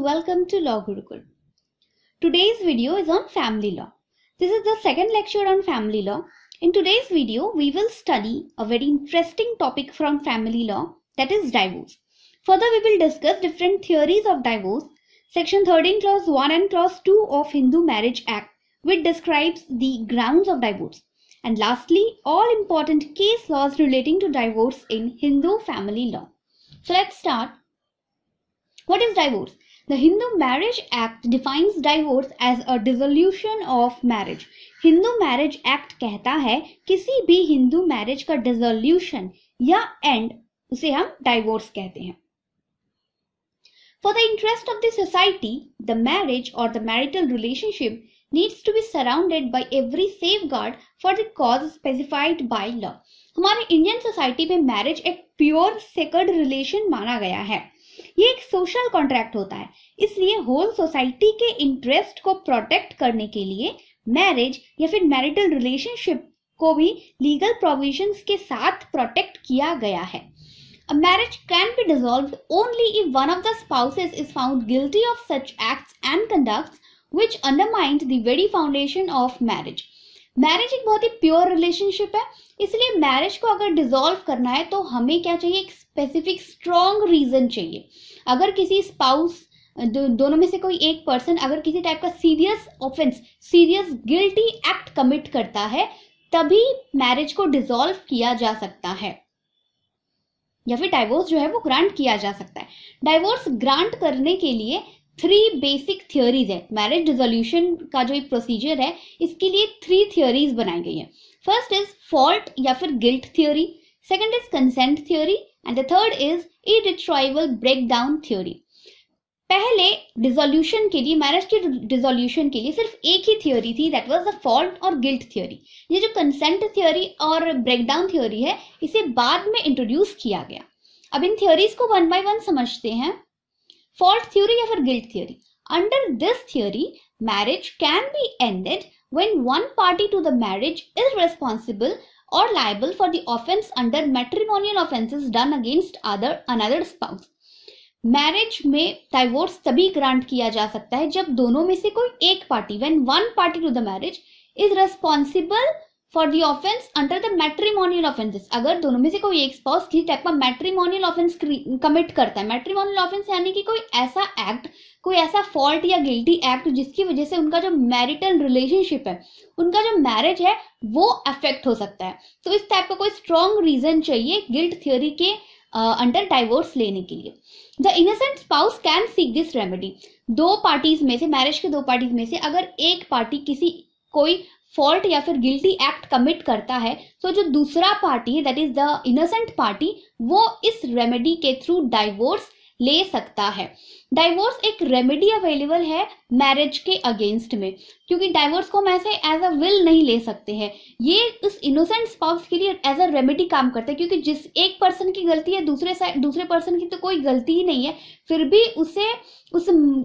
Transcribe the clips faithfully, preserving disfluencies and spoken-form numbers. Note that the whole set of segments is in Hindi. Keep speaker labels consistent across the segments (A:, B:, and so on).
A: welcome to Law Gurukul. Today's video is on family law. This is the second lecture on family law. In today's video, we will study a very interesting topic from family law, that is divorce. Further, we will discuss different theories of divorce, Section thirteen clause one and clause two of Hindu Marriage Act, which describes the grounds of divorce. And lastly, all important case laws relating to divorce in Hindu family law. So let's start. What is divorce? The Hindu Marriage Act defines divorce as a dissolution of marriage. Hindu Marriage Act कहता है किसी भी हिंदू मैरिज का dissolution या end उसे हम divorce कहते हैं. For the interest of the society, the marriage or the marital relationship needs to be surrounded by every safeguard for the cause specified by law. हमारे इंडियन सोसाइटी में मैरिज एक प्योर सेक्रेड रिलेशन माना गया है. ये एक सोशल कॉन्ट्रैक्ट होता है, इसलिए होल सोसाइटी के इंटरेस्ट को प्रोटेक्ट करने के लिए मैरिज या फिर मैरिटल रिलेशनशिप को भी लीगल प्रोविजंस के साथ प्रोटेक्ट किया गया है. A marriage can be dissolved only if one of the spouses is found guilty of such acts and conducts which undermined the very foundation of marriage. Marriage एक बहुत ही प्योर रिलेशनशिप है, इसलिए मैरिज को अगर डिसॉल्व करना है तो हमें क्या चाहिए, एक स्पेसिफिक स्ट्रॉन्ग रीजन चाहिए. अगर किसी स्पाउस दो, दोनों में से कोई एक पर्सन अगर किसी टाइप का serious offence, serious guilty act commit करता है, तभी मैरिज को डिसॉल्व किया जा सकता है या फिर डाइवोर्स जो है वो ग्रांट किया जा सकता है. डाइवोर्स ग्रांट करने के लिए थ्री बेसिक थियोरीज है. मैरिज डिसोल्यूशन का जो एक प्रोसीजर है, इसके लिए थ्री थियोरीज बनाई गई है. फर्स्ट इज फॉल्ट या फिर guilt theory, second is consent theory and the third is irretrievable breakdown theory. पहले डिसोल्यूशन के लिए, मैरिज के डिसोल्यूशन के लिए सिर्फ एक ही थियोरी थी, दैट वाज द फॉल्ट और गिल्ट थियोरी. ये जो कंसेंट थियोरी और ब्रेकडाउन थियोरी है, इसे बाद में इंट्रोड्यूस किया गया. अब इन थियोरीज को वन बाय वन समझते हैं. Fault theory या फिर guilt theory. Under this theory, marriage can be ended when one party to the marriage is responsible or liable for the offence under matrimonial offences done against other another spouse. Marriage में divorce तभी grant किया जा सकता है जब दोनों में से कोई एक party, when one party to the marriage is responsible for the offence under the matrimonial offences. अगर दोनों में से कोई एक स्पाउस किसी टाइप का मैट्रिमोनियल ऑफेंस कमिट करता है. मैट्रिमोनियल ऑफेंस यानी कि कोई ऐसा एक्ट, कोई ऐसा फॉल्ट या गिल्टी एक्ट जिसकी वजह से उनका जो मैरिटल रिलेशनशिप है, उनका जो मैरिज है, वो अफेक्ट हो सकता है. तो इस टाइप का कोई स्ट्रॉन्ग रीजन चाहिए गिल्ट थ्योरी के अंडर uh, डाइवोर्स लेने के लिए. The innocent spouse can seek this remedy. दो पार्टीज में से, मैरिज के दो पार्टीज में से अगर एक पार्टी किसी कोई फॉल्ट या फिर गिल्टी एक्ट कमिट करता है, तो जो दूसरा पार्टी है, that is the innocent party, वो इस रेमेडी के थ्रू डाइवोर्स ले सकता है. डाइवोर्स एक रेमेडी अवेलेबल है मैरिज के अगेंस्ट में, क्योंकि डाइवोर्स को हम ऐसे एज अ विल नहीं ले सकते हैं. ये उस इनोसेंट स्पाउस के लिए एज अ रेमेडी काम करता है, क्योंकि जिस एक पर्सन की गलती है, दूसरे साइड दूसरे पर्सन की तो कोई गलती ही नहीं है, फिर भी उसे उस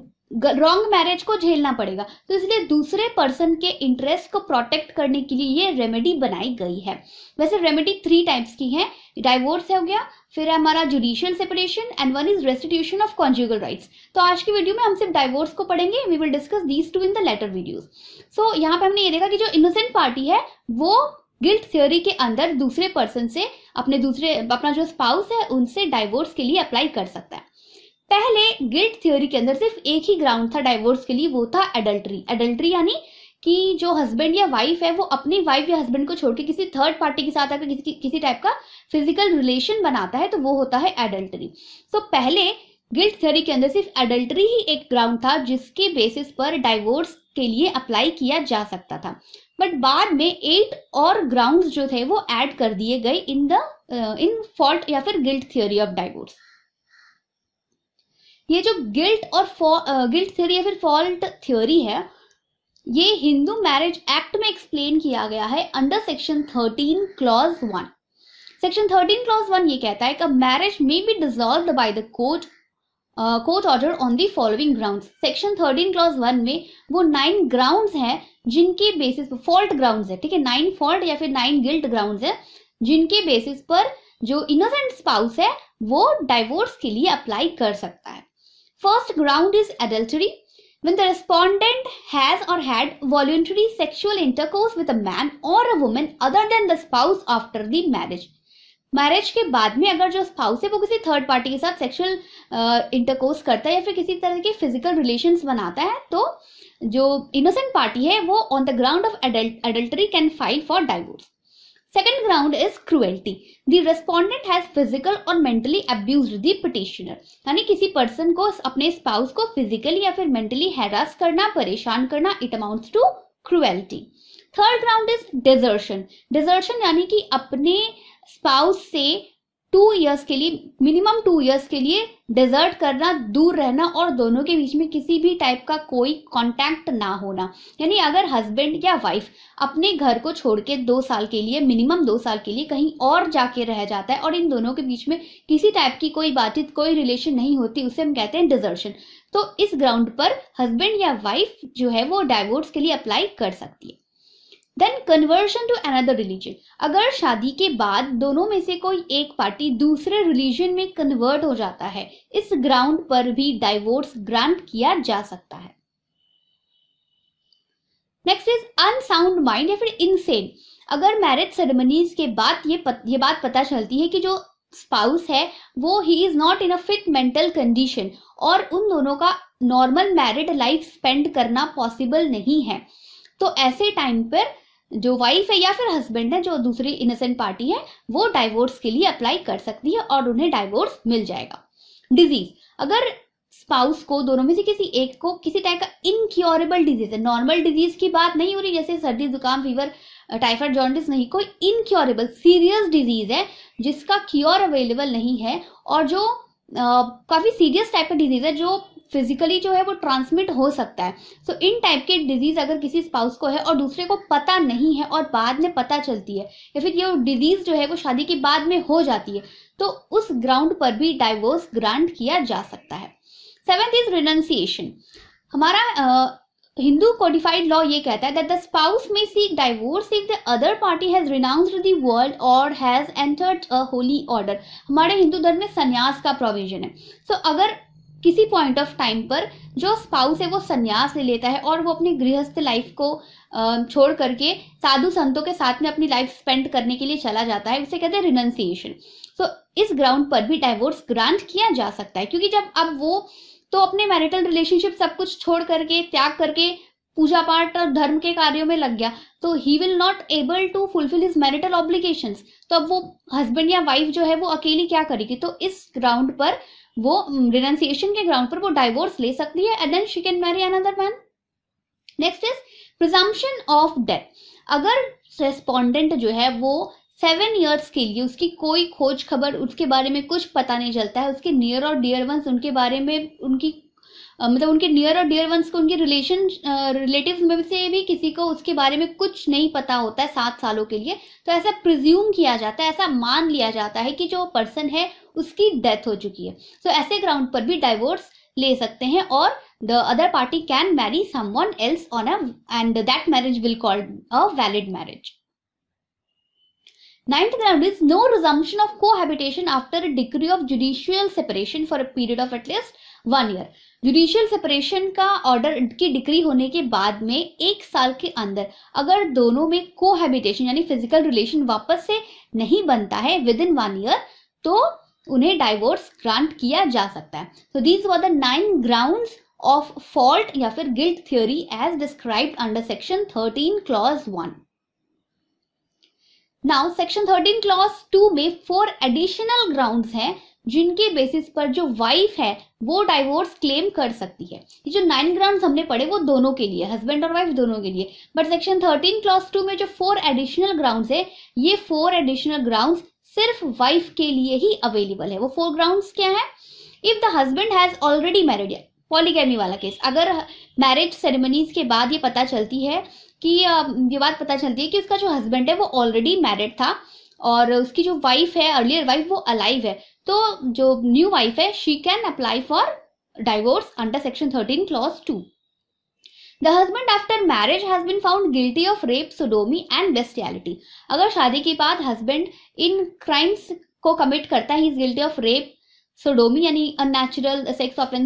A: रॉन्ग मैरिज को झेलना पड़ेगा. तो इसलिए दूसरे पर्सन के इंटरेस्ट को प्रोटेक्ट करने के लिए ये रेमेडी बनाई गई है. वैसे रेमेडी थ्री टाइप्स की है. डाइवोर्स हो गया, फिर हमारा judicial separation and one is restitution of conjugal rights. तो आज की वीडियो में हम सिर्फ डाइवोर्स को पढ़ेंगे. We will discuss these two in the later videos. So यहाँ पे हमने ये देखा कि जो इनोसेंट पार्टी है वो गिल्ट थ्योरी के अंदर दूसरे पर्सन से, अपने दूसरे अपना जो स्पाउस है, उनसे डाइवोर्स के लिए अप्लाई कर सकता है. पहले गिल्ट थ्योरी के अंदर सिर्फ एक ही ग्राउंड था डाइवोर्स के लिए, वो था एडल्ट्री. एडल्ट्री यानी कि जो हस्बैंड या वाइफ है वो अपनी वाइफ या हस्बैंड को छोड़ के किसी थर्ड पार्टी के साथ अगर किसी किसी टाइप का फिजिकल रिलेशन बनाता है, तो वो होता है एडल्ट्री. तो पहले गिल्ट थ्योरी के अंदर सिर्फ एडल्ट्री ही एक ग्राउंड था जिसके बेसिस पर डाइवोर्स के लिए अप्लाई किया जा सकता था. बट बाद में एट और ग्राउंड्स जो थे वो ऐड कर दिए गए इन द इन फॉल्ट या फिर गिल्ट थ्योरी ऑफ डाइवोर्स. ये जो गिल्ट और गिल्ट थ्योरी या फिर फॉल्ट थ्योरी है, ये हिंदू मैरिज एक्ट में एक्सप्लेन किया गया है under section thirteen clause one. Section thirteen clause one ये कहता है कि marriage may be dissolved by the court court order on the following grounds. Section thirteen clause one में वो नाइन ग्राउंड्स हैं जिनके बेसिस पर, फॉल्ट ग्राउंड्स है, ठीक है, नाइन फॉल्ट या फिर नाइन गिल्ट ग्राउंड्स है जिनके बेसिस पर जो इनोसेंट स्पाउस है वो डाइवोर्स के लिए अप्लाई कर सकता है. First ground is adultery. When the respondent has or had voluntary sexual intercourse with a man or a woman other than the spouse after the marriage. Marriage के बाद में अगर जो स्पाउस है वो किसी थर्ड पार्टी के साथ सेक्सुअल इंटरकोर्स करता है या फिर किसी तरह के फिजिकल रिलेशंस बनाता है, तो जो इनोसेंट पार्टी है वो on the ground of adultery can file for divorce. Second ground is cruelty. The respondent has physical or mentally abused the petitioner. यानी किसी पर्सन को अपने स्पाउस को फिजिकली या फिर मेंटली हैरास करना, परेशान करना, it amounts to cruelty. Third ground is desertion. Desertion यानी कि अपने स्पाउस से टू इयर्स के लिए, मिनिमम टू इयर्स के लिए डिजर्ट करना, दूर रहना और दोनों के बीच में किसी भी टाइप का कोई कांटेक्ट ना होना. यानी अगर हस्बैंड या वाइफ अपने घर को छोड़ के दो साल के लिए, मिनिमम दो साल के लिए कहीं और जाके रह जाता है और इन दोनों के बीच में किसी टाइप की कोई बातचीत, कोई रिलेशन नहीं होती, उसे हम कहते हैं डिजर्शन. तो इस ग्राउंड पर हस्बैंड या वाइफ जो है वो डाइवोर्स के लिए अप्लाई कर सकती है. Then conversion to another religion. अगर शादी के बाद दोनों में से कोई एक पार्टी दूसरे रिलीजन में कन्वर्ट हो जाता है, इस ग्राउंड पर भी डाइवोर्स ग्रांट किया जा सकता है. नेक्स्ट इज अनसाउंड माइंड या फिर इनसेन. अगर मैरिज सेरेमनीज के बाद ये पत, ये बात पता चलती है कि जो स्पाउस है वो he is not in a fit mental condition और उन दोनों का नॉर्मल मैरिड लाइफ स्पेंड करना पॉसिबल नहीं है, तो ऐसे टाइम पर जो वाइफ है या फिर हस्बैंड है, जो दूसरी इनोसेंट पार्टी है, वो डाइवोर्स के लिए अप्लाई कर सकती है और उन्हें डाइवोर्स मिल जाएगा. डिजीज. अगर स्पाउस को, दोनों में से किसी एक को किसी टाइप का इनक्योरेबल डिजीज है, नॉर्मल डिजीज की बात नहीं हो रही जैसे सर्दी, जुकाम, फीवर, टाइफाइड, जॉन्डिस नहीं, कोई इनक्योरेबल सीरियस डिजीज है जिसका क्योर अवेलेबल नहीं है और जो आ, काफी सीरियस टाइप का डिजीज है जो फिजिकली जो है वो ट्रांसमिट हो सकता है. सो so, इन टाइप के डिजीज अगर किसी स्पाउस को है और दूसरे को पता नहीं है और बाद में पता चलती है या फिर ये डिजीज जो है वो शादी के बाद में हो जाती है, तो उस ग्राउंड पर भी डाइवोर्स ग्रांट किया जा सकता है. Seventh is renunciation. हमारा हिंदू कोडिफाइड लॉ ये कहता है that the spouse may seek divorce if the other party has renounced the world और has entered a holy order. हमारे हिंदू धर्म में संन्यास का प्रोविजन है. सो so, अगर किसी पॉइंट ऑफ टाइम पर जो स्पाउस है वो संन्यास ले लेता है और वो अपनी गृहस्थ लाइफ को छोड़ करके साधु संतों के साथ में अपनी लाइफ स्पेंड करने के लिए चला जाता है, उसे कहते हैं रिनंसिएशन. सो so, इस ग्राउंड पर भी डाइवोर्स ग्रांट किया जा सकता है क्योंकि जब अब वो तो अपने मैरिटल रिलेशनशिप सब कुछ छोड़ करके, त्याग करके पूजा पाठ और धर्म के कार्यों में लग गया, तो he will not able to fulfil his marital obligations. तो अब वो हस्बैंड या वाइफ जो है वो अकेली क्या करेगी, तो इस ग्राउंड पर वो रिनंसिएशन के ग्राउंड पर वो डाइवोर्स ले सकती है and then she can marry another man. Next is presumption of death. अगर रेस्पोंडेंट जो है वो सेवन इयर्स के लिए उसकी कोई खोज खबर, उसके बारे में कुछ पता नहीं चलता है, उसके नियर और डियर वंस उनके बारे में, उनकी uh, मतलब उनके नियर और डियर वंस को, उनके रिलेशन रिलेटिव्स में से भी किसी को उसके बारे में कुछ नहीं पता होता है सात सालों के लिए, तो ऐसा प्रिज्यूम किया जाता है, ऐसा मान लिया जाता है कि जो पर्सन है उसकी डेथ हो चुकी है. सो so, ऐसे ग्राउंड पर भी डाइवोर्स ले सकते हैं और the other party can marry someone else on a and that marriage will called a valid marriage. Ninth ground is no resumption of cohabitation after a decree of judicial separation for a period of at least one year. Judicial separation का ऑर्डर की डिक्री होने के बाद में एक साल के अंदर अगर दोनों में कोहैबिटेशन यानी फिजिकल रिलेशन वापस से नहीं बनता है विद इन वन ईयर, तो उन्हें डाइवोर्स ग्रांट किया जा सकता है. So these were the nine grounds of fault या फिर guilt theory as described under section thirteen clause one. Now section thirteen clause two में फोर एडिशनल ग्राउंड्स हैं जिनके बेसिस पर जो वाइफ है वो डाइवोर्स क्लेम कर सकती है. ये जो नाइन ग्राउंड्स हमने पढ़े वो दोनों के लिए, हस्बैंड और वाइफ दोनों के लिए, but section thirteen clause two में जो फोर एडिशनल ग्राउंड्स है, ये फोर एडिशनल ग्राउंड्स सिर्फ वाइफ के लिए ही अवेलेबल है. वो फोर ग्राउंड्स क्या है? If the husband has already married, polygamy वाला केस, अगर मैरिज सेरेमनीज के बाद ये पता चलती है कि ये बात पता चलती है कि उसका जो हस्बैंड है वो ऑलरेडी मैरिड था और उसकी जो वाइफ है, अर्लियर वाइफ, वो अलाइव है, तो जो न्यू वाइफ है she can apply for divorce under section thirteen clause two. The husband after marriage has been found guilty of rape, sodomy and bestiality. अगर शादी के बाद हस्बैंड इन क्राइम्स को कमिट करता है, he is guilty of rape, sodomy यानी अननेचुरल सेक्स ऑफेंस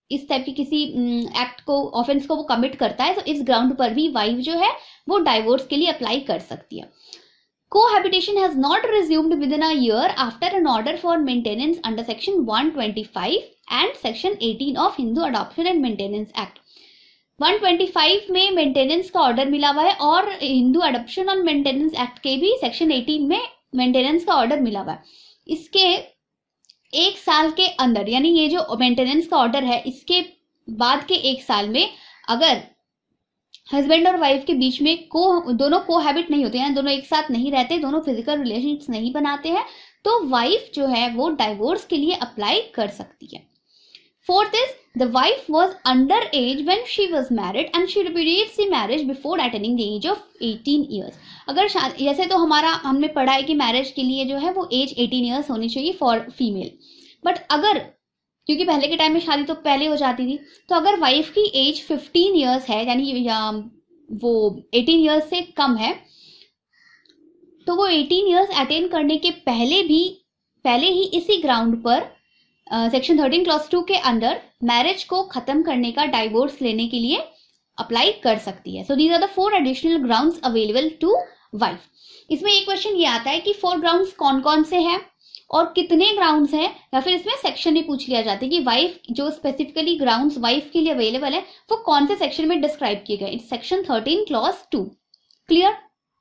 A: इस टाइप की किसी एक्ट को, ऑफेंस को वो कमिट करता है, तो इस ग्राउंड पर भी वाइफ जो है वो डाइवोर्स के लिए अप्लाई कर सकती है. Cohabitation has not resumed within a year after an order for maintenance under section one twenty-five and section eighteen of Hindu Adoption and Maintenance Act. one twenty-five में मेंटेनेंस का ऑर्डर मिला हुआ है और हिंदू अडॉप्शन और मेंटेनेंस एक्ट के भी सेक्शन अठारह में मेंटेनेंस का ऑर्डर मिला हुआ है. इसके एक साल के अंदर, यानी ये जो मेंटेनेंस का ऑर्डर है इसके बाद के एक साल में अगर हस्बैंड और वाइफ के बीच में को दोनों कोहैबिट नहीं होते हैं, दोनों एक साथ नहीं रहते, दोनों फिजिकल रिलेशंस नहीं बनाते हैं, तो वाइफ जो है वो डाइवोर्स के लिए अप्लाई कर सकती है. Fourth is, the wife was underage when she was married and she repudiates the marriage before attaining the age of eighteen years. अगर जैसे तो हमारा हमने पढ़ा है कि मैरिज के लिए जो है वो एज eighteen years होनी चाहिए फॉर फीमेल, बट अगर, क्योंकि पहले के टाइम में शादी तो पहले हो जाती थी, तो अगर वाइफ की एज fifteen years है, यानी वो eighteen years से कम है, तो वो eighteen years अटेन करने के पहले भी पहले ही इसी ग्राउंड पर section uh, thirteen clause two के अंदर मैरिज को खत्म करने का, डाइवोर्स लेने के लिए अप्लाई कर सकती है. So these are the four additional grounds available to wife. इसमें एक क्वेश्चन ये आता है कि फोर ग्राउंड्स कौन कौन से हैं और कितने ग्राउंड्स हैं, या फिर इसमें सेक्शन ही पूछ लिया जाता है कि वाइफ जो स्पेसिफिकली ग्राउंड्स वाइफ के लिए अवेलेबल है वो कौन से सेक्शन में डिस्क्राइब किए गए. Section thirteen clause two. Clear?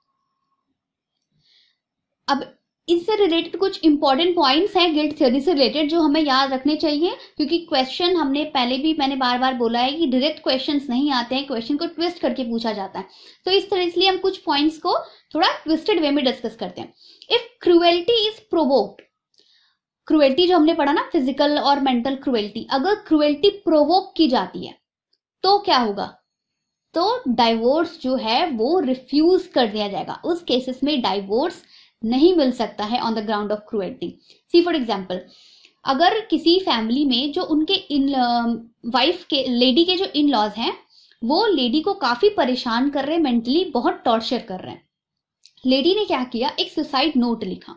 A: अब इससे रिलेटेड कुछ इंपॉर्टेंट पॉइंट्स हैं गिल्ट थ्योरी से रिलेटेड जो हमें याद रखने चाहिए, क्योंकि क्वेश्चन हमने पहले भी मैंने बार बार बोला है कि डायरेक्ट क्वेश्चंस नहीं आते हैं, क्वेश्चन को ट्विस्ट करके पूछा जाता है. तो इस तरह इसलिए हम कुछ पॉइंट्स को थोड़ा ट्विस्टेड वे में डिस्कस करते हैं. If cruelty is provoked, cruelty जो हमने पढ़ा ना, फिजिकल और मेंटल क्रुएल्टी, अगर क्रुएल्टी प्रोवोक की जाती है तो क्या होगा, तो डाइवोर्स जो है वो रिफ्यूज कर दिया जाएगा. उस केसेस में डाइवोर्स नहीं मिल सकता है on the ground of cruelty. See for example, अगर किसी फैमिली में जो उनके इन वाइफ के लेडी के जो इन लॉज हैं वो लेडी को काफी परेशान कर रहे हैं, मेंटली बहुत टॉर्चर कर रहे हैं. लेडी ने क्या किया, एक सुसाइड नोट लिखा.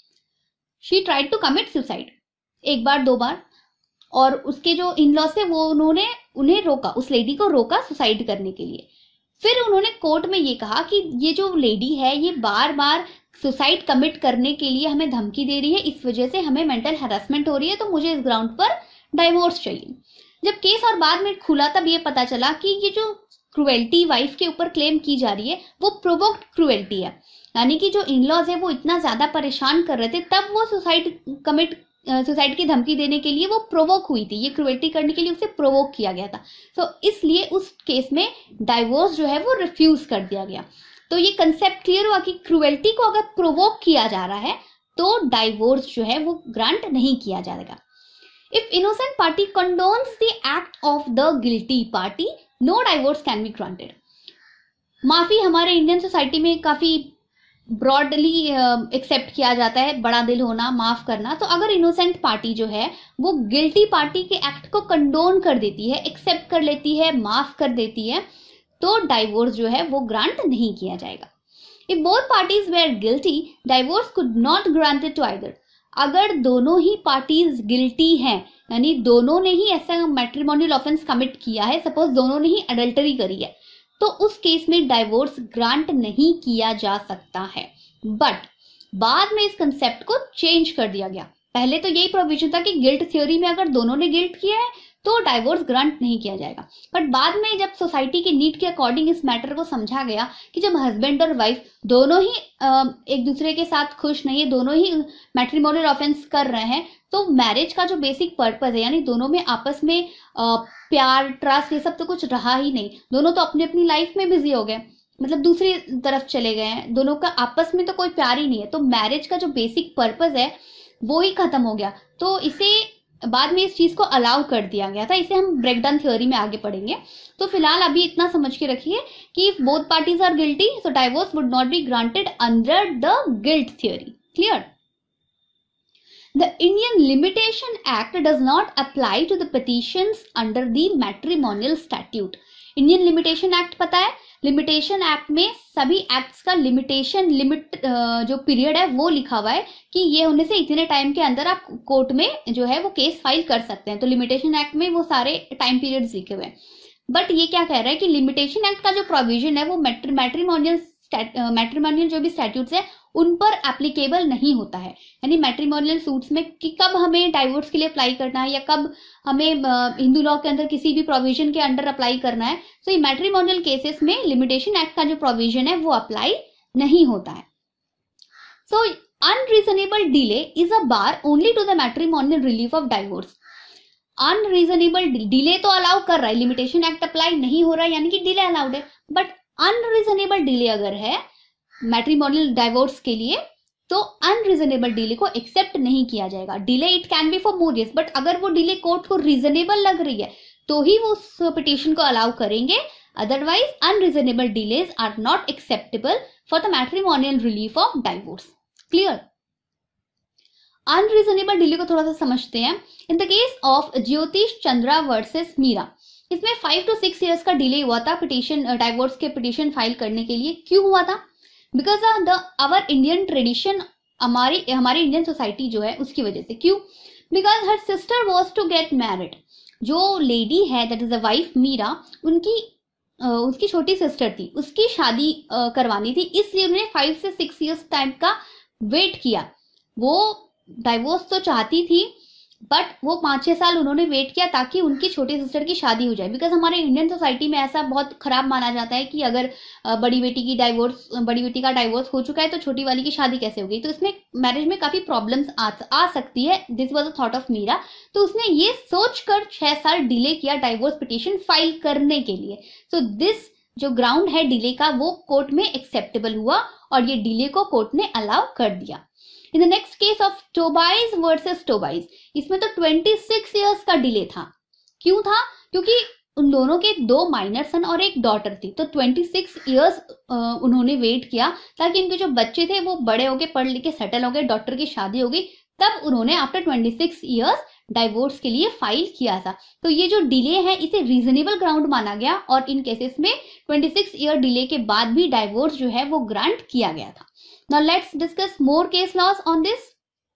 A: She tried to commit suicide एक बार दो बार, और उसके जो इन लॉज थे वो उन्होंने उन्हें रोका, उस लेडी को रोका सुसाइड करने के लिए. फिर उन्होंने कोर्ट में ये कहा कि ये जो लेडी है ये बार बार सुसाइड कमिट करने के लिए हमें धमकी दे रही है, इस वजह से हमें मेंटल हैरेसमेंट हो रही है, तो मुझे इस ग्राउंड पर डाइवोर्स चाहिए. जब केस और बाद में खुला तब ये पता चला कि ये जो क्रुएल्टी वाइफ के ऊपर क्लेम की जा रही है वो प्रोवोक्ड क्रुएल्टी है, यानी कि जो इनलॉज है वो इतना ज्यादा परेशान कर रहे थे तब वो सुसाइड कमिट सुसाइड की धमकी देने के लिए वो प्रोवोक हुई थी, ये क्रुएल्टी करने के लिए उसे प्रोवोक किया गया था. तो इसलिए उस केस में डाइवोर्स जो है वो रिफ्यूज कर दिया गया. तो ये कंसेप्ट क्लियर हुआ कि क्रुएल्टी को अगर प्रोवोक किया जा रहा है तो डाइवोर्स जो है वो ग्रांट नहीं किया जाएगा. If innocent party condones the act of the guilty party, no divorce can be granted. माफी हमारे इंडियन सोसाइटी में काफी ब्रॉडली एक्सेप्ट uh, किया जाता है, बड़ा दिल होना, माफ करना. तो अगर इनोसेंट पार्टी जो है वो गिल्टी पार्टी के एक्ट को कंडोन कर देती है, एक्सेप्ट कर लेती है, माफ कर देती है, तो डाइवोर्स जो है वो ग्रांट नहीं किया जाएगा. If both parties were guilty, divorce could not granted to either. अगर दोनों ही पार्टीज गिल्टी हैं, यानी दोनों ने ही ऐसा मैट्रिमोनियल ऑफेंस कमिट किया है, सपोज दोनों ने ही अडल्टरी करी है, तो उस केस में डाइवोर्स ग्रांट नहीं किया जा सकता है. बट बाद में इस कंसेप्ट को चेंज कर दिया गया. पहले तो यही प्रोविजन था कि गिल्ट थ्योरी में अगर दोनों ने गिल्ट किया है तो डाइवोर्स ग्रांट नहीं किया जाएगा. बट बाद में जब सोसाइटी की नीड के अकॉर्डिंग इस मैटर को समझा गया कि जब हस्बैंड और वाइफ दोनों ही एक दूसरे के साथ खुश नहीं है, दोनों ही मैट्रिमोनियल ऑफेंस कर रहे हैं, तो मैरिज का जो बेसिक पर्पस है, यानी दोनों में आपस में प्यार, ट्रस्ट, ये सब तो कुछ रहा ही नहीं. दोनों तो अपनी अपनी लाइफ में बिजी हो गए, मतलब दूसरी तरफ चले गए हैं, दोनों का आपस में तो कोई प्यार ही नहीं है. तो मैरिज का जो बेसिक पर्पस है वो ही खत्म हो गया. तो इसे बाद में इस चीज को अलाउ कर दिया गया था. इसे हम ब्रेकडाउन थ्योरी में आगे पढ़ेंगे. तो फिलहाल अभी इतना समझ के रखिए कि if both parties are guilty, so divorce would not be granted under the guilt theory. Clear? The Indian Limitation Act does not apply to the petitions under the matrimonial statute. Indian Limitation Act पता है, लिमिटेशन एक्ट में सभी एक्ट्स का लिमिटेशन लिमिट जो पीरियड है वो लिखा हुआ है कि ये होने से इतने टाइम के अंदर आप कोर्ट में जो है वो केस फाइल कर सकते हैं। तो लिमिटेशन एक्ट में वो सारे टाइम पीरियड्स लिखे हुए हैं। बट ये क्या कह रहा है कि लिमिटेशन एक्ट का जो प्रोविजन है वो मैट्रिमोनियल मैट्रिमोनियल जो भी स्टैट्यूट्स है उन पर एप्लीकेबल नहीं होता है। यानी मैट्रिमोनियल सूट्स में कि कब हमें डाइवोर्स के लिए अप्लाई करना है या कब हमें हिंदू लॉ के अंदर किसी भी प्रोविजन के अंडर अप्लाई करना है, तो ये मैट्रिमोनियल केसेस में लिमिटेशन एक्ट का जो प्रोविजन है वो अप्लाई नहीं होता है। So unreasonable delay is a bar only to the matrimonial relief of divorce. Unreasonable delay तो अलाउ कर रहा है, लिमिटेशन एक्ट अप्लाई नहीं हो रहा है यानी कि डिले अलाउड है। बट अनरीजनेबल डिले अगर है मैट्रिमोनियल डाइवोर्स के लिए तो अनरीजनेबल डिले को एक्सेप्ट नहीं किया जाएगा। Delay it can be for more years, but अगर वो डिले कोर्ट को रीजनेबल लग रही है तो ही वो उस पिटिशन को अलाउ करेंगे। Otherwise unreasonable delays are not acceptable for the matrimonial relief of divorce. Clear? Unreasonable delay को थोड़ा सा समझते हैं। इन द केस ऑफ ज्योतिष चंद्रा वर्सेस मीरा, इसमें फाइव टू सिक्स इयर्स का डिले हुआ था पिटिशन डाइवोर्स के पिटिशन फाइल करने के लिए। क्यों हुआ था? Because the our Indian tradition, हमारी हमारी इंडियन सोसाइटी जो है उसकी वजह से। क्यों? Because her sister was to get married. जो लेडी है that is a wife Meera, उनकी uh, उसकी छोटी सिस्टर थी, उसकी शादी uh, करवानी थी, इसलिए उन्होंने फाइव से सिक्स इयर्स टाइम का वेट किया। वो डाइवोर्स तो चाहती थी बट वो पांच छह साल उन्होंने वेट किया ताकि उनकी छोटी सिस्टर की शादी हो जाए। बिकॉज हमारे इंडियन सोसाइटी में ऐसा बहुत खराब माना जाता है कि अगर बड़ी बेटी की डाइवोर्स बड़ी बेटी का डाइवोर्स हो चुका है तो छोटी वाली की शादी कैसे होगी। तो इसमें मैरिज में काफी प्रॉब्लम्स आ, आ सकती है। This was a thought of Meera. तो उसने ये सोचकर छह साल डिले किया डाइवोर्स पिटिशन फाइल करने के लिए। सो so, दिस जो ग्राउंड है डिले का वो कोर्ट में एक्सेप्टेबल हुआ और ये डिले को कोर्ट ने अलाउ कर दिया। In the next case of Tobias versus Tobias, इसमें तो छब्बीस इयर्स का डिले था। क्यों था? क्योंकि उन दोनों के दो माइनर सन और एक डॉटर थी। तो छब्बीस इयर्स उन्होंने वेट किया ताकि इनके जो बच्चे थे वो बड़े हो गए, पढ़ लिख के सेटल हो गए, डॉटर की शादी हो गई, तब उन्होंने आफ्टर छब्बीस इयर्स डाइवोर्स के लिए फाइल किया था। तो ये जो डिले है इसे रीजनेबल ग्राउंड माना गया और इन केसेस में छब्बीस ईयर डिले के बाद भी डाइवोर्स जो है वो ग्रांट किया गया था। Now let's discuss more case laws on this.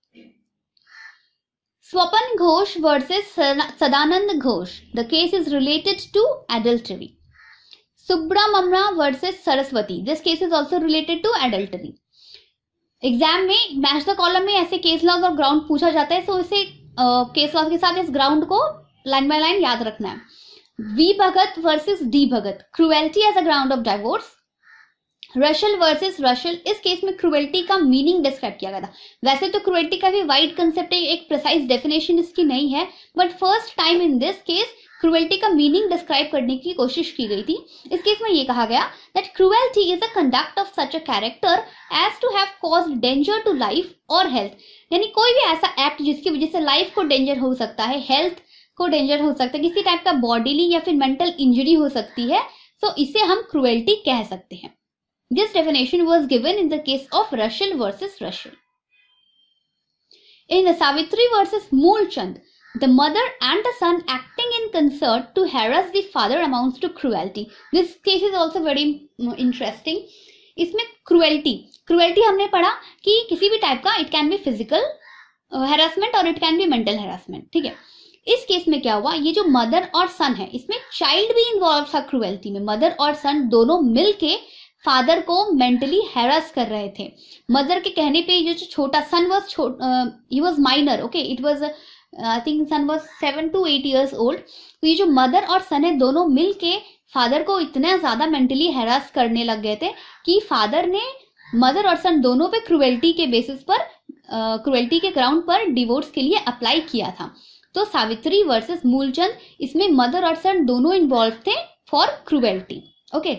A: Swapan Ghosh versus Sadanand Ghosh. The case is related to adultery. Subramamra versus Saraswati. This case is also related to adultery. Exam में मैच द कॉलम में ऐसे केस लॉज और ग्राउंड पूछा जाता है, तो इसे केस लॉज के साथ इस ग्राउंड को लाइन बाय लाइन याद रखना है। V Bhagat versus D Bhagat, cruelty as a ground of divorce. Russell versus Russell, इस केस में क्रुएल्टी का मीनिंग डिस्क्राइब किया गया था। वैसे तो क्रुएल्टी का भी वाइड कंसेप्ट है, एक प्रिसाइज डेफिनेशन इसकी नहीं है, but first time in this case cruelty का मीनिंग डिस्क्राइब करने की कोशिश की गई थी। इस केस में ये कहा गया that cruelty is a conduct of such a character as to have caused danger to life और हेल्थ। यानी कोई भी ऐसा एक्ट जिसकी वजह से लाइफ को डेंजर हो सकता है, हेल्थ को डेंजर हो सकता है, किसी टाइप का बॉडीली या फिर मेंटल इंजरी हो सकती है, तो इसे हम क्रुएल्टी कह सकते हैं। This definition was given in the case of Russell versus Russell. In the Savitri versus Moolchand, the mother and the son acting in concert to harass the father amounts to cruelty. This case is also very interesting. इसमें cruelty, cruelty हमने पढ़ा कि किसी भी टाइप का it can be physical harassment और it can be mental harassment, ठीक है। इस केस में क्या हुआ, ये जो मदर और सन है इसमें चाइल्ड भी इन्वॉल्व था क्रुएल्टी में। मदर और सन दोनों मिलके फादर को मेंटली हैरास कर रहे थे। मदर के कहने पे जो छोटा son was he was minor, okay, it was I think son was seven to eight years old. तो ये जो मदर और सन है दोनों मिलके फादर को इतना ज्यादा मेंटली हैरास करने लग गए थे कि फादर ने मदर और सन दोनों पे क्रुएल्टी के बेसिस पर क्रुएल्टी के ग्राउंड पर डिवोर्स के लिए अप्लाई किया था। तो सावित्री वर्सेस मूलचंद, इसमें मदर और सन दोनों इन्वॉल्व थे for cruelty, okay.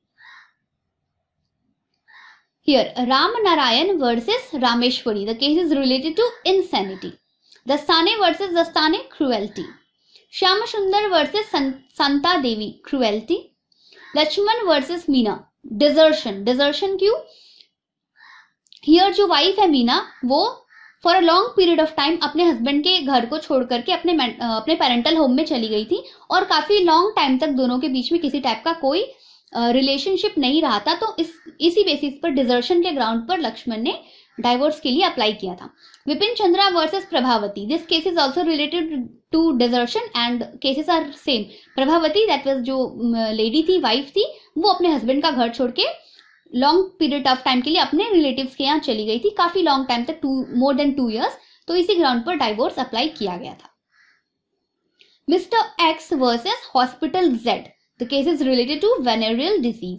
A: Here, Ram Narayan versus Rameshwari. The case is related to insanity. Dastane versus Dastane, cruelty. Shyama Sundar versus Santa Devi, cruelty. Lakshman versus Meena, desertion. Desertion क्यों? Here जो वाइफ है मीना, वो for a long period of time अपने हस्बैंड के घर को छोड़ करके अपने अपने पेरेंटल होम में चली गई थी और काफी लॉन्ग टाइम तक दोनों के बीच में किसी टाइप का कोई रिलेशनशिप uh, नहीं रहा था, तो इस इसी बेसिस पर डिजर्शन के ग्राउंड पर लक्ष्मण ने डाइवोर्स के लिए अप्लाई किया था. Vipin Chandra versus Prabhavati, this case is also related to desertion and cases are same. Prabhavati that was जो लेडी थी, वाइफ थी, वो अपने हस्बैंड का घर छोड़ के लॉन्ग पीरियड ऑफ टाइम के लिए अपने रिलेटिव्स के यहाँ चली गई थी, काफी लॉन्ग टाइम तक, two more than two years. तो इसी ग्राउंड पर डाइवोर्स अप्लाई किया गया था. Mister X versus hospital Z, the case is related to venereal disease.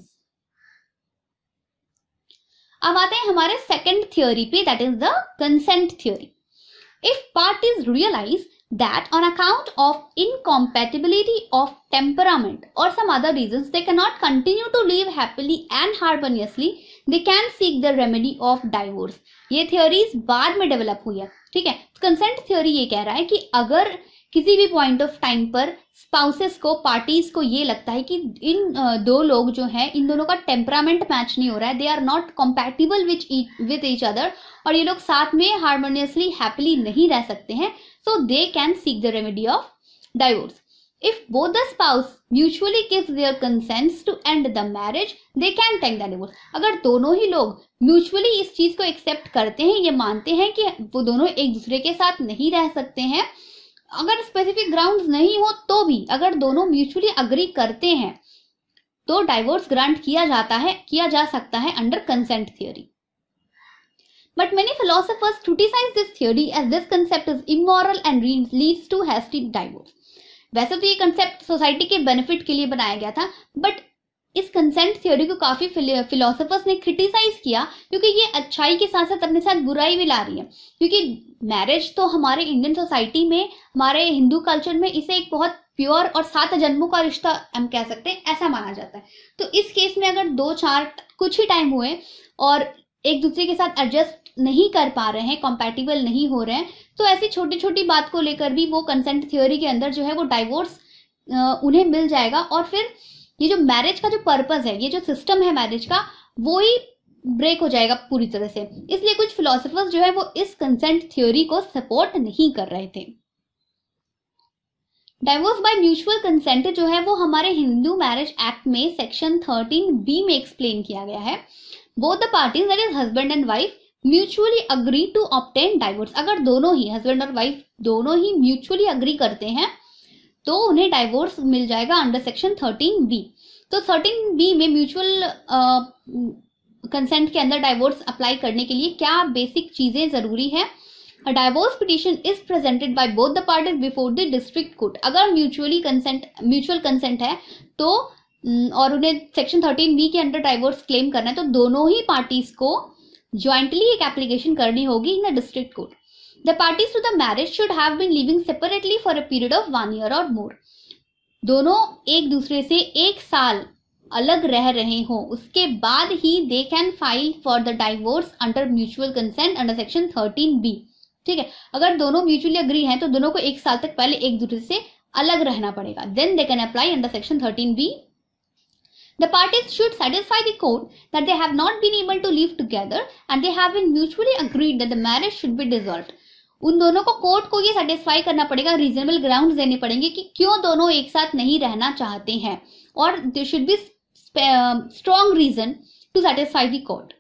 A: अब आते हैं हमारे सेकंड थियोरी पे, that is the consent theory. If parties realise that on account of incompatibility of temperament or some other reasons they cannot continue to live happily and harmoniously, they can seek the remedy of divorce. ये theories बाद में डेवलप हुई है, ठीक है. कंसेंट थ्योरी ये कह रहा है कि अगर किसी भी पॉइंट ऑफ टाइम पर स्पाउसेस को, पार्टीज को ये लगता है कि इन दो लोग जो हैं, इन दोनों का टेम्परामेंट मैच नहीं हो रहा है, they are not compatible with each other, और ये लोग साथ में हार्मोनियसली हैप्पीली नहीं रह सकते हैं, so they can seek the remedy of divorce. If both the spouse mutually gives their consents to end the marriage, they can take the divorce. अगर दोनों ही लोग म्यूचुअली इस चीज को एक्सेप्ट करते हैं, ये मानते हैं कि वो दोनों एक दूसरे के साथ नहीं रह सकते हैं, अगर स्पेसिफिक ग्राउंड्स नहीं हो तो भी अगर दोनों म्यूचुअली अग्री करते हैं, तो डाइवोर्स ग्रांट किया जाता है, किया जा सकता है under consent theory. But many philosophers criticize this theory as this concept is immoral and leads to hasty divorce. वैसे तो ये कंसेप्ट सोसाइटी के बेनिफिट के लिए बनाया गया था, बट इस कंसेंट थ्योरी को काफी फिलोसोफर्स ने क्रिटिसाइज किया, क्योंकि ये अच्छाई के साथ साथ अपने साथ बुराई भी ला रही है. क्योंकि मैरिज तो हमारे इंडियन सोसाइटी में, हमारे हिंदू कल्चर में इसे एक बहुत प्योर और सात जन्मों का रिश्ता हम कह सकते हैं, ऐसा माना जाता है. तो इस केस में अगर दो चार कुछ ही टाइम हुए और एक दूसरे के साथ एडजस्ट नहीं कर पा रहे हैं, कंपैटिबल नहीं हो रहे हैं, तो ऐसी छोटी छोटी बात को लेकर भी वो कंसेंट थ्योरी के अंदर जो है वो डाइवोर्स उन्हें मिल जाएगा. और फिर ये जो मैरिज का जो पर्पस है, ये जो सिस्टम है मैरिज का, वो ही ब्रेक हो जाएगा पूरी तरह से. इसलिए कुछ फिलोसोफर्स जो है वो इस कंसेंट थ्योरी को सपोर्ट नहीं कर रहे थे. डाइवोर्स बाय म्यूचुअल कंसेंट जो है वो हमारे हिंदू मैरिज एक्ट में सेक्शन थर्टीन बी में एक्सप्लेन किया गया है. Both the parties, that is husband and wife, mutually agree to obtain divorce. अगर दोनों ही हस्बैंड और वाइफ दोनों ही म्यूचुअली अग्री करते हैं तो उन्हें डाइवोर्स मिल जाएगा अंडर सेक्शन थर्टीन बी. तो थर्टीन बी में म्यूचुअल कंसेंट के अंदर डाइवोर्स अप्लाई करने के लिए क्या बेसिक चीजें जरूरी है. A divorce petition is presented by both the parties before the district court. अगर म्यूचुअली कंसेंट म्यूचुअल कंसेंट है तो और उन्हें सेक्शन थर्टीन बी के अंडर डाइवोर्स क्लेम करना है, तो दोनों ही पार्टीज को ज्वाइंटली एक एप्लीकेशन करनी होगी in the district court. The parties to the marriage should have been living separately for a period of one year और मोर. दोनों एक दूसरे से एक साल अलग रह रहे हो, उसके बाद ही they can file for the divorce under mutual consent under section thirteen B. ठीक है, अगर दोनों म्यूचुअली अग्री हैं तो दोनों को एक साल तक पहले एक दूसरे से अलग रहना पड़ेगा. Then they can apply under section thirteen B. The parties should satisfy the court that they have not been able to live together and they have been mutually agreed that the marriage should be dissolved. उन दोनों को कोर्ट को ये सेटिस्फाई करना पड़ेगा, रीजनेबल ग्राउंड्स देने पड़ेंगे कि क्यों दोनों एक साथ नहीं रहना चाहते हैं, और there should be strong reason to satisfy the court.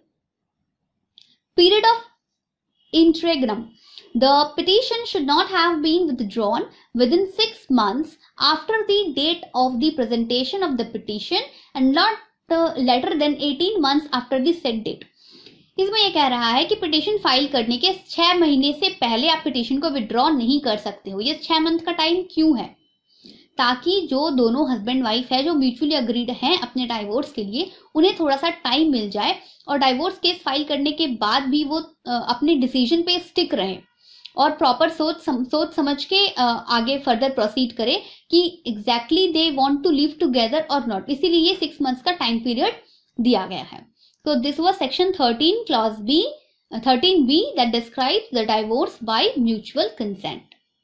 A: Period of interregnum. The petition should not have been withdrawn within six months after the date of the presentation of the petition and not uh, later than eighteen months after the said date. इसमें यह कह रहा है कि पिटीशन फाइल करने के छह महीने से पहले आप पिटीशन को विड्रॉ नहीं कर सकते हो. ये छह मंथ का टाइम क्यों है? ताकि जो दोनों हस्बैंड वाइफ है जो म्यूचुअली अग्रीड हैं अपने डाइवोर्स के लिए, उन्हें थोड़ा सा टाइम मिल जाए और डाइवोर्स केस फाइल करने के बाद भी वो अपने डिसीजन पे स्टिक रहे और प्रॉपर सोच सम, सोच समझ के आगे फर्दर प्रोसीड करे कि exactly they want to live together और नॉट. इसीलिए ये सिक्स मंथ्स का टाइम पीरियड दिया गया है. तो this was section thirteen clause B thirteen B that describes the divorce by mutual consent.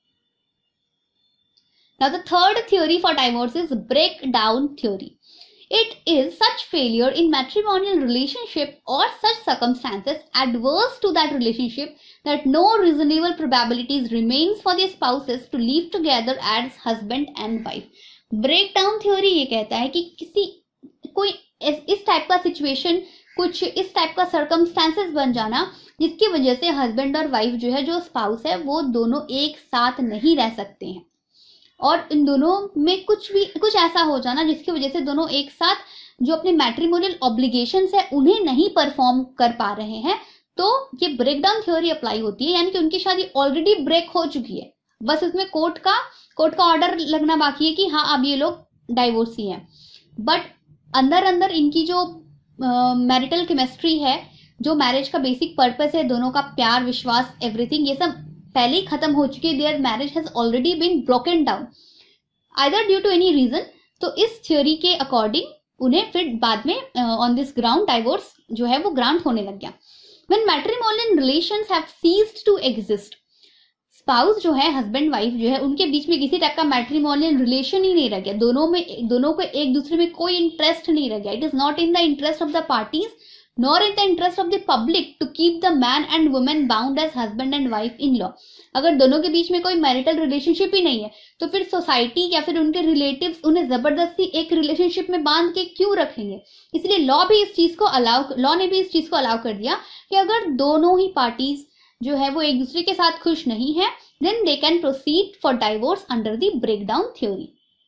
A: Now the third theory for divorce is breakdown theory. It is such failure in matrimonial relationship or such circumstances adverse to that relationship that no reasonable probabilities remains for the spouses to live together as husband and wife. Breakdown theory ये कहता है कि किसी कोई इस टाइप का सिचुएशन, कुछ इस टाइप का सर्कमस्टांसेस बन जाना जिसकी वजह से हस्बैंड और वाइफ जो है, जो स्पाउस है, वो दोनों एक साथ नहीं रह सकते हैं, और इन दोनों में कुछ भी कुछ ऐसा हो जाना जिसकी वजह से दोनों एक साथ जो अपने मैट्रिमोनियल ऑब्लिगेशंस है उन्हें नहीं परफॉर्म कर पा रहे हैं, तो ये ब्रेकडाउन थ्योरी अप्लाई होती है। यानी कि उनकी शादी ऑलरेडी ब्रेक हो चुकी है, बस उसमें कोर्ट का कोर्ट का ऑर्डर लगना बाकी है कि हाँ अब ये लोग डाइवोर्सी हैं, बट अंदर अंदर इनकी जो मैरिटल केमिस्ट्री है, जो मैरिज का बेसिक पर्पस है, दोनों का प्यार, विश्वास, एवरीथिंग, ये सब पहले ही खत्म हो चुकी है। Their marriage has already been broken down either due to any reason. तो इस थ्योरी के अकॉर्डिंग उन्हें फिर बाद में ऑन दिस ग्राउंड डाइवोर्स जो है वो ग्रांट होने लग गया। When matrimonial relations have ceased to exist, spouse जो है, हस्बैंड वाइफ जो है, उनके बीच में किसी टाइप का मैट्रिमोनियल रिलेशन ही नहीं रह गया, दोनों में दोनों को एक दूसरे में कोई इंटरेस्ट नहीं रह गया। It is not in the interest of the parties nor in the interest of the public to keep the man and women bound as husband and wife in law. अगर दोनों के बीच में कोई मैरिटल रिलेशनशिप ही नहीं है तो फिर सोसाइटी या फिर उनके रिलेटिव्स उन्हें जबरदस्ती एक रिलेशनशिप में बांध के क्यों रखेंगे। इसलिए लॉ भी इस चीज को अलाउ लॉ ने भी इस चीज को अलाउ कर दिया कि अगर दोनों ही पार्टीज जो है वो एक दूसरे के साथ खुश नहीं है, then they can proceed for divorce under the breakdown theory.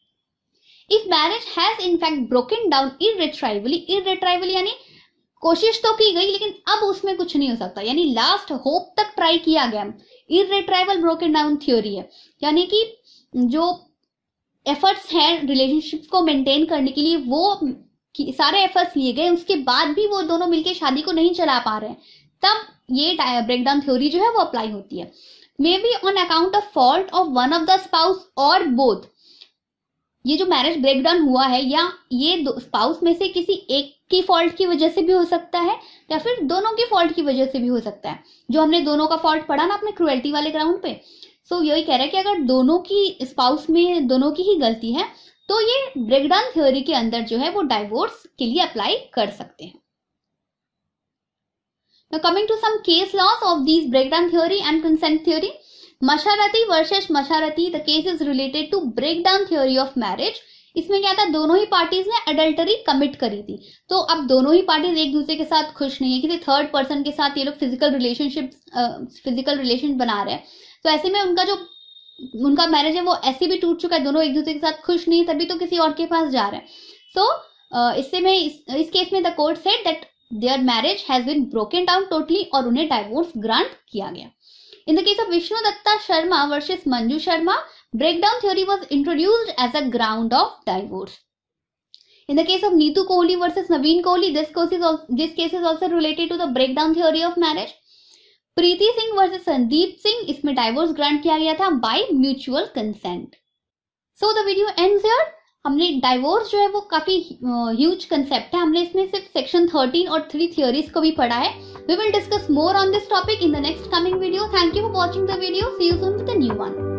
A: If marriage has in fact broken down irretrievably, irretrievably यानी कोशिश तो की गई लेकिन अब उसमें कुछ नहीं हो सकता, यानी लास्ट होप तक ट्राई किया गया। इररिट्राइवल ब्रोकन डाउन थ्योरी है, यानी कि जो एफर्ट्स हैं रिलेशनशिप को मेंटेन करने के लिए वो सारे एफर्ट्स लिए गए, उसके बाद भी वो दोनों मिलकर शादी को नहीं चला पा रहे हैं, तब ये ब्रेकडाउन थ्योरी जो है वो अप्लाई होती है। May be on account of fault of one of the spouse और बोथ, ये जो मैरिज ब्रेकडाउन हुआ है या ये स्पाउस में से किसी एक की फॉल्ट की वजह से भी हो सकता है या फिर दोनों की फॉल्ट की वजह से भी हो सकता है। जो हमने दोनों का फॉल्ट पढ़ा ना अपने क्रुएल्टी वाले ग्राउंड पे, सो so, यही कह रहा है कि अगर दोनों की स्पाउस में दोनों की ही गलती है तो ये ब्रेकडाउन थ्योरी के अंदर जो है वो डाइवोर्स के लिए अप्लाई कर सकते हैं। Now coming to some case laws of these breakdown theory and consent theory. Masharati versus Masharati, the case is related to breakdown theory of marriage. इसमें क्या था, दोनों ही पार्टीज ने अडल्टरी कमिट करी थी, तो अब दोनों ही पार्टीज एक दूसरे के साथ खुश नहीं है, किसी थर्ड पर्सन के साथ ये लोग फिजिकल रिलेशनशिप फिजिकल रिलेशन बना रहे हैं, तो ऐसे में उनका जो उनका मैरिज है वो ऐसे भी टूट चुका है, दोनों एक दूसरे के साथ खुश नहीं है, तभी तो किसी और के पास जा रहे हैं। सो so, इससे में इस, इस केस में the court said that their marriage has been broken down totally और उन्हें divorce grant किया गया। In the case of Vishnu Datta Sharma versus Manju Sharma, breakdown theory was introduced as a ground of divorce. In the case of Neetu Kohli versus Naveen Kohli, this case is also, this case is also related to the breakdown theory of marriage. Preeti Singh versus Sandeep Singh, इसमें divorce grant किया गया था by mutual consent. So the video ends here. हमने डाइवोर्स जो है वो काफी ह्यूज कंसेप्ट है, हमने इसमें सिर्फ सेक्शन थर्टीन और थ्री थियोरीज को भी पढ़ा है। We will discuss more on this topic in the next coming video. Thank you for watching the video. See you soon with the new one.